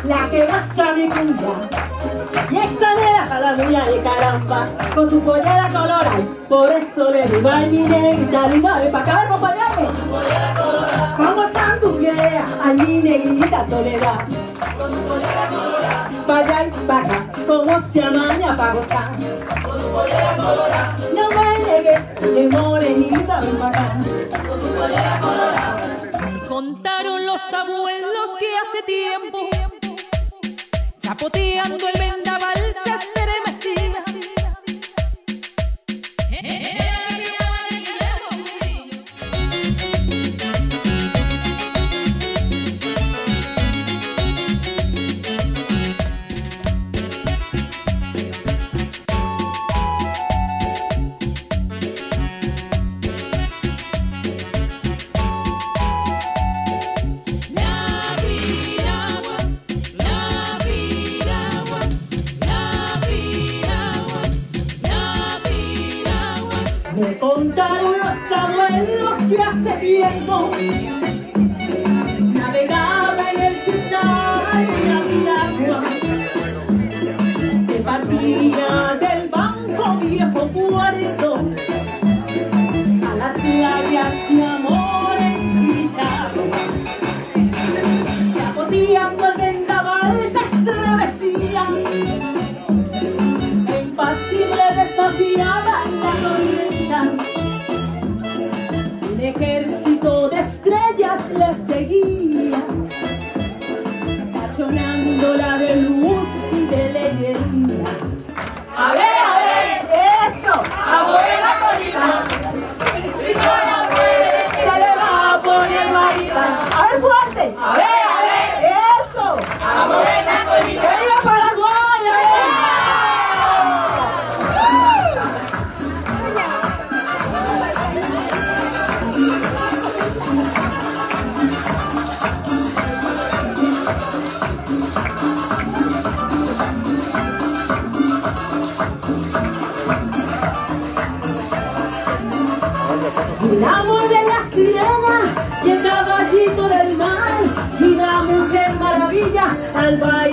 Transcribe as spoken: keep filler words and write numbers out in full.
la que goza mi cumbia. Y esta nena jala muy de caramba, con su pollera colorada, por eso le digo al mi negrita linda, ven pa' acá, ven, acompañarme. Con su pollera colorada, como sanduquea, a mi negrita Soledad. Con su pollera colorada, pa' allá y pa' acá, como se amaña pa' gozar. Con su pollera colorada, no me negué, de morenita ven pa' acá. Con su pollera colorada. Me contaron los abuelos que hace tiempo, chapoteando el vendaval se estremecía. Me contaron los abuelos que hace tiempo navegaba en el cristal una piragua que partía del banco viejo puerto a las playas de amor en Chichagua. Chapoteando el vendaval se estremecía, impasible desafiaba la corriente. Un ejército de estrellas le seguía, tachonándola de luz y de leyería. A ver, a ver, eso, a morena colita, si no la puede, se le va a poner marita. A ver, fuerte, a ver, a ver, eso, a morena colita. ¡Que viva Paraguay! ¡A ver! El amor de la sirena y el caballito del mar y la mujer maravilla al baile.